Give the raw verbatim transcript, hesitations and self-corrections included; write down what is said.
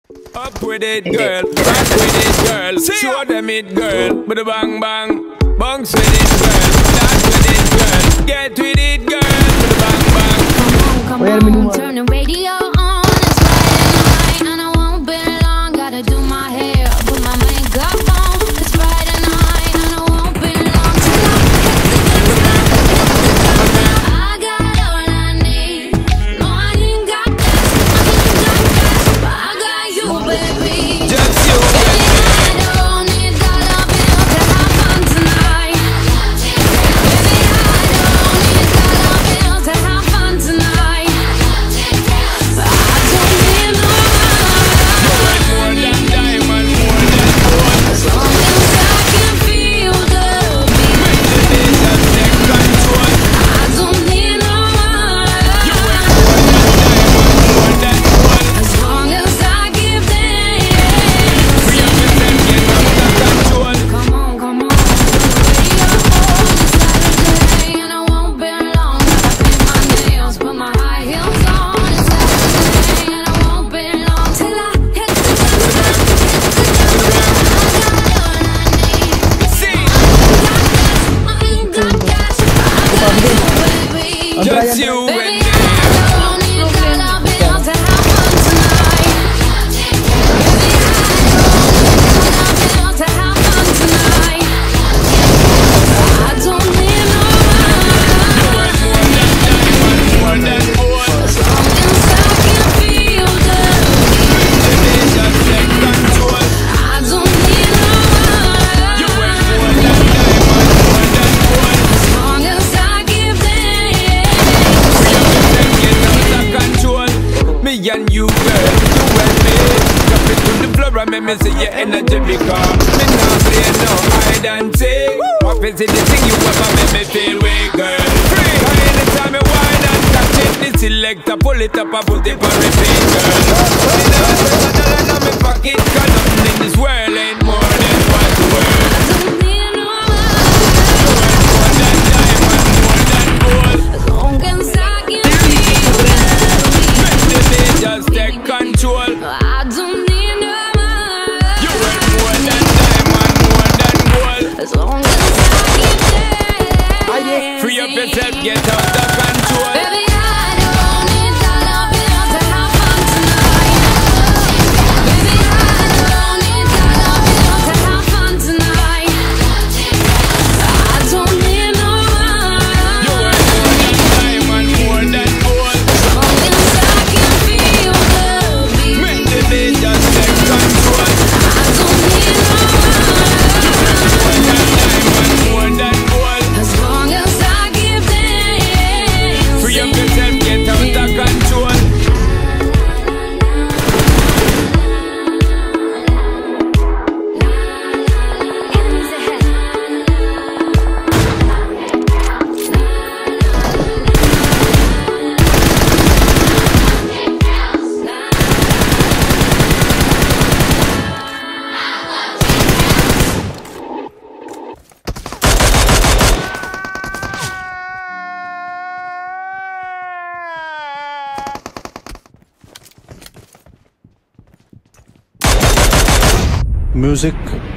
Up with it, girl. Rock with it, girl. Show them it, girl. With a bang bang. Bounce with it, girl. Dance with it, girl. Get with it, girl. With a bang bang. Come on, come on. Turn the radio on. It's Friday night and I won't be long. Gotta do my hair, put my makeup on. It's Friday night and I won't be long till I hit the ground. I got all I need. No, I ain't got that. I ain't got that, but I got you, baby. Just you, baby. I don't need dollar bills to have fun tonight. Baby, I don't need dollar bills to have fun tonight. But I don't need no more than diamond, more than gold. as long as I can feel the beat. Make the day just take control. I don't need no You ain't more than diamond, more than gold. as long as I give thanks. Free up yourself, get under control. Come on, come on, radio on. It's Saturday and I won't be long. Gotta paint my nails, put my high heels on. It's Saturday and I won't be long till I hit the ground. I got all I need. See, I ain't got cash, but I got you, baby. just you and Baby, me. I don't need dollar bills to have fun tonight. Baby, I don't need dollar bills to have fun tonight. I don't need no More than gold. as long as I can feel the beat. The day just take control. I don't need no You ain't more than diamond, more than gold. as long as I give thanks. Free up yourself, get under control. Me and you, girl, you and me. Drop it to the floor and make me see your energy because me not play no hide and seek. What is it the thing you ever make me feel weak, girl? Free. Cause anytime me whine and catch it, the selector pull it up and put it on repeat, girl. Me not press a dollar in my pocket, cause nothing in this world ain't more than what's worth. I don't need no More than diamond, more than gold. as long as I can feel the beat. Make the day just take control. I don't need no You ain't more than diamond, more than gold. as long as I give thanks. Free up yourself, get out of control. Baby, I don't need dollar bills to have fun tonight. Baby, I don't need dollar bills to have fun tonight. I don't need no You ain't more than diamond, more than gold. as long as I can feel the beat. Make the day just take control. I don't need no More than diamond, more than gold. as long as I give thanks. Free up yourself, get out of control. Music